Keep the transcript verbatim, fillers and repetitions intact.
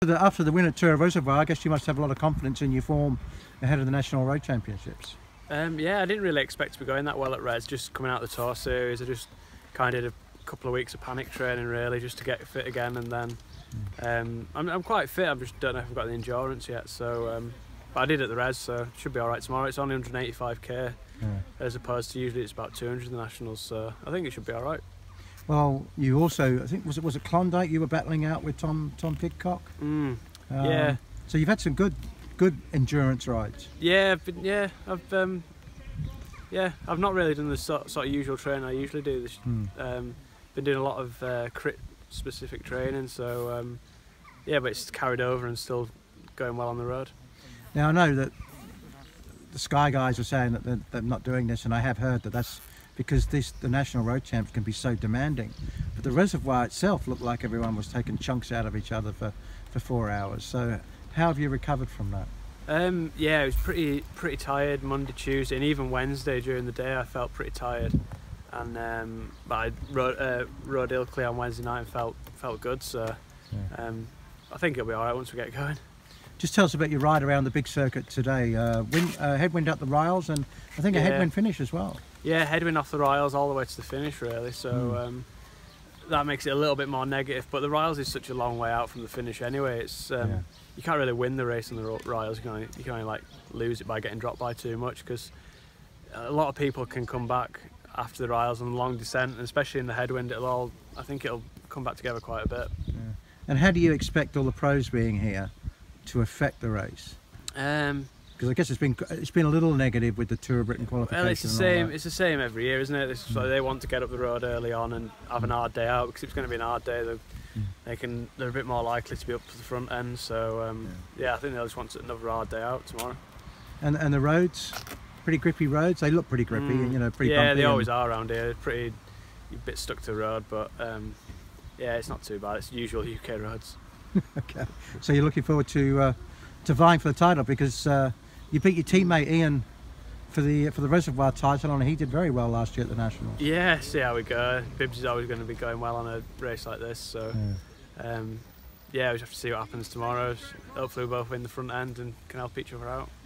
The, after the win at Tour Reservoir, I guess you must have a lot of confidence in your form ahead of the National Road Championships. Um, yeah, I didn't really expect to be going that well at Res, just coming out of the Tour Series. I just kind of did a couple of weeks of panic training really, just to get fit again, and then um, I'm, I'm quite fit, I just don't know if I've got the endurance yet, so um, but I did at the Res, so it should be alright tomorrow. It's only one hundred eighty-five k, yeah, as opposed to usually it's about two hundred in the Nationals, so I think it should be alright. Well, you also, I think, was it was it Klondike you were battling out with Tom Tom Pidcock? Mm, um, yeah. So you've had some good good endurance rides. Yeah, I've been, yeah, I've um, yeah, I've not really done the sort, sort of usual training I usually do. This, Mm. um, been doing a lot of uh, crit specific training, so um, yeah, but it's carried over and still going well on the road. Now I know that the Sky guys are saying that they're, they're not doing this, and I have heard that that's because this the National Road Champs can be so demanding. But the reservoir itself looked like everyone was taking chunks out of each other for, for four hours. So how have you recovered from that? Um, yeah, I was pretty pretty tired Monday, Tuesday, and even Wednesday during the day I felt pretty tired. And um, but I rode, uh, rode Ilkley on Wednesday night and felt felt good. So yeah. um, I think it'll be all right once we get going. Just tell us about your ride around the big circuit today. Uh, wind, uh, headwind up the rails, and I think yeah. a headwind finish as well. Yeah, headwind off the rails all the way to the finish really, so mm. um, that makes it a little bit more negative, but the rails is such a long way out from the finish anyway. It's um, yeah. You can't really win the race on the rails, you can only, you can only like lose it by getting dropped by too much, because a lot of people can come back after the rails on the long descent, and especially in the headwind, it'll all, I think it'll come back together quite a bit. Yeah. And how do you expect all the pros being here to affect the race? Um, Because I guess it's been it's been a little negative with the Tour of Britain qualification. Well, it's the same. It's the same every year, isn't it? This, mm. So they want to get up the road early on and have an hard day out, because it's going to be an hard day. They, mm. they can. They're a bit more likely to be up to the front end. So um, yeah. yeah, I think they'll just want another hard day out tomorrow. And and the roads, pretty grippy roads. They look pretty grippy, mm. and you know, pretty. Yeah, bumpy they always are around here. They're pretty, a bit stuck to the road, but um, yeah, it's not too bad. It's usual U K roads. Okay, so you're looking forward to uh, to vying for the title, because. Uh, You beat your teammate Ian for the for the reservoir title, and he did very well last year at the Nationals. Yeah, see how we go. Bibbs is always going to be going well on a race like this, so yeah, um, yeah we just have to see what happens tomorrow. Hopefully we both win the front end and can help each other out.